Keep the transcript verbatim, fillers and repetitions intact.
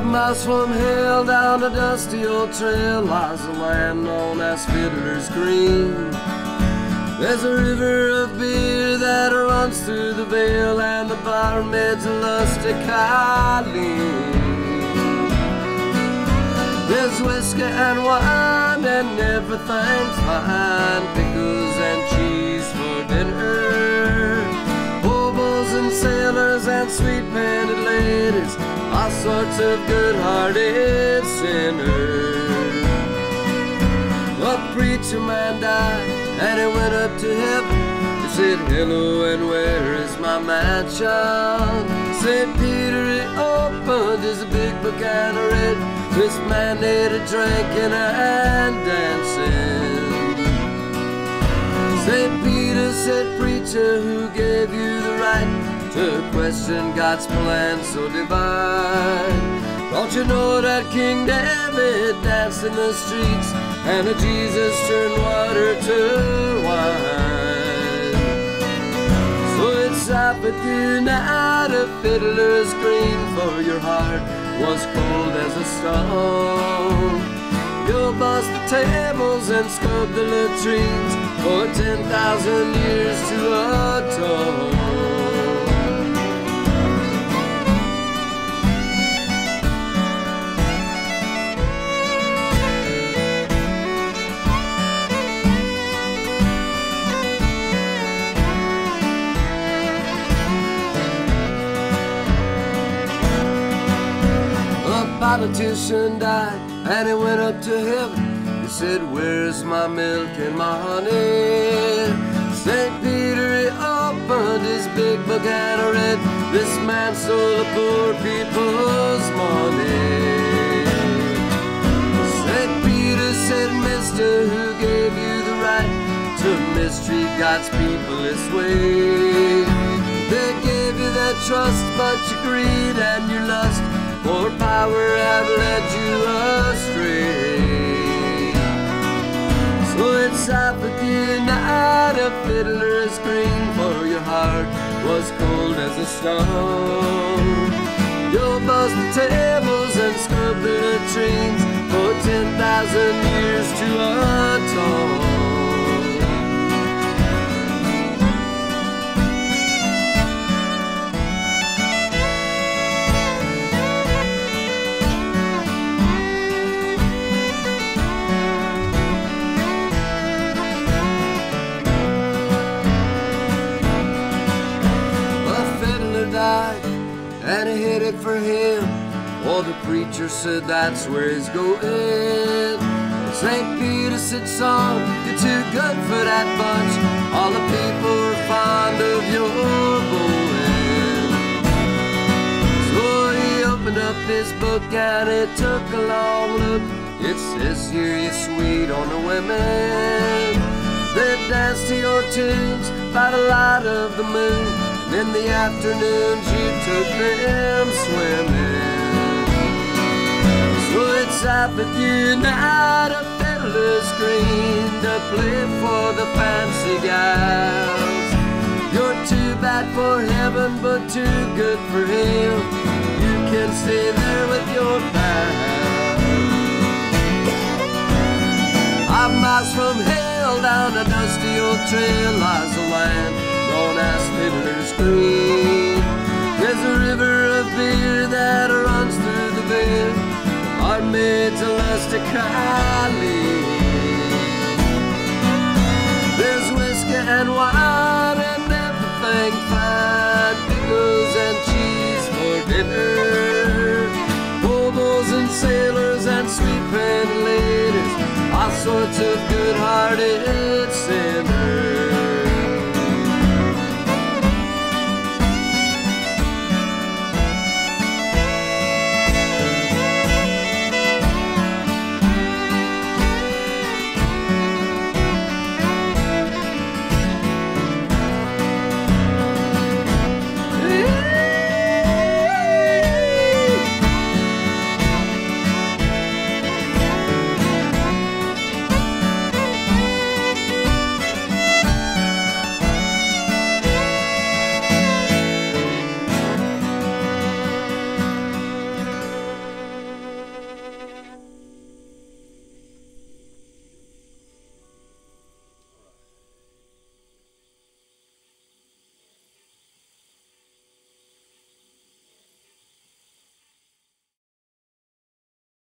miles from hell, down a dusty old trail, lies a land known as Fiddler's Green. There's a river of beer that runs through the vale, and the barmaid's a lusty Colleen. There's whiskey and wine and everything's fine, pickles and cheese for dinner, hobos and sailors and sweet-painted ladies, all sorts of good-hearted sinners. A preacher man died and he went up to heaven. He said, hello, and where is my mansion? Saint Peter, he opened his big book and read, this man needed drinking and dancing. Saint Peter said, preacher, who gave you the right to question God's plan so divine? Don't you know that King David danced in the streets and that Jesus turned water to wine? So it's up with you now, a fiddler's green, for your heart was cold as a stone. You'll bust the tables and scrub the latrines for ten thousand years to atone. Politician died and he went up to heaven. He said, where's my milk and my honey? Saint Peter, he opened his big book and read, this man stole the poor people's money. Saint Peter said, mister, who gave you the right to mistreat God's people this way? They gave you their trust, but your greed and your lust for power have led you astray. So it's up with you now, a fiddler's green, for your heart was cold as a stone. You'll bust the tables and scrub the latrines for ten thousand years to atone. And he headed for him. Well, the preacher said that's where he's going. Saint Peter said, son, you're too good for that bunch. All the people are fond of your going. So he opened up his book and he took a long look. It says here you're sweet on the women. They dance to your tunes by the light of the moon. In the afternoons you took them swimming. So it's up with you now, a fiddler's green, to play for the fancy gals. You're too bad for heaven, but too good for hell. You can stay there with your pals. Five miles from hell, down a dusty old trail, lies a land known as Fiddler's Green. There's a river of beer that runs through the vale, our maids a lusty Colleen. There's whiskey and wine and everything fine, pickles and cheese for dinner, hobos and sailors and sweet-painted ladies, all sorts of good-hearted sinners.